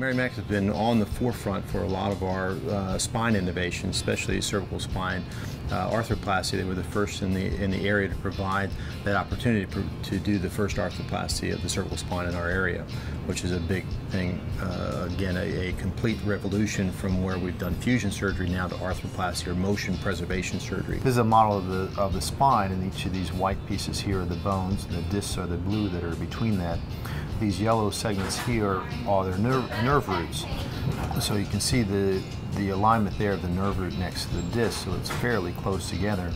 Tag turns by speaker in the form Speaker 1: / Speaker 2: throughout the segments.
Speaker 1: Immaculate has been on the forefront for a lot of our spine innovations, especially cervical spine. Arthroplasty, they were the first in the area to provide that opportunity to do the first arthroplasty of the cervical spine in our area, which is a big thing. Again, a complete revolution from where we've done fusion surgery now to arthroplasty or motion preservation surgery.
Speaker 2: This is a model of the spine, and each of these white pieces here are the bones, and the discs are the blue that are between that. These yellow segments here are their nerve roots. So you can see the alignment there of the nerve root next to the disc, so it's fairly close together.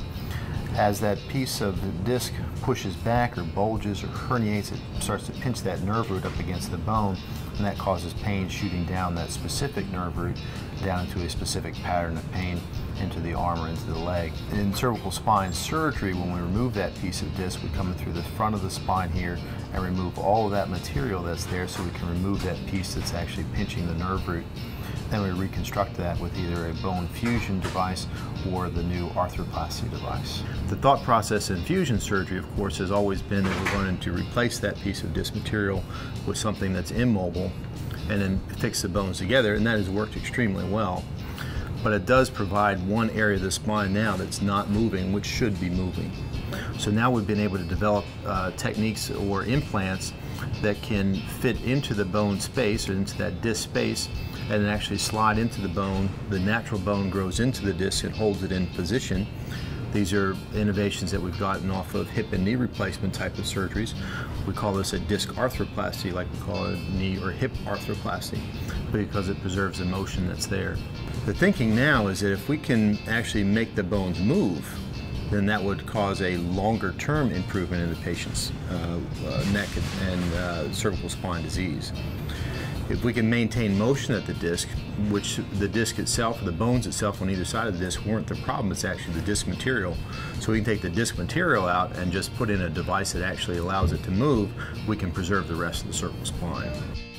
Speaker 2: As that piece of the disc pushes back or bulges or herniates, it starts to pinch that nerve root up against the bone, and that causes pain shooting down that specific nerve root down into a specific pattern of pain into the arm or into the leg. In cervical spine surgery, when we remove that piece of disc, we come in through the front of the spine here and remove all of that material that's there, so we can remove that piece that's actually pinching the nerve root. Then we reconstruct that with either a bone fusion device or the new arthroplasty device. The thought process in fusion surgery, of course, has always been that we're going to replace that piece of disc material with something that's immobile and then fix the bones together, and that has worked extremely well. But it does provide one area of the spine now that's not moving, which should be moving. So now we've been able to develop techniques or implants that can fit into the bone space or into that disc space and then actually slide into the bone. The natural bone grows into the disc and holds it in position. These are innovations that we've gotten off of hip and knee replacement type of surgeries. We call this a disc arthroplasty, like we call it knee or hip arthroplasty, because it preserves the motion that's there. The thinking now is that if we can actually make the bones move, then that would cause a longer term improvement in the patient's neck and cervical spine disease. If we can maintain motion at the disc, which the disc itself or the bones itself on either side of the disc weren't the problem, it's actually the disc material. So we can take the disc material out and just put in a device that actually allows it to move, we can preserve the rest of the cervical spine.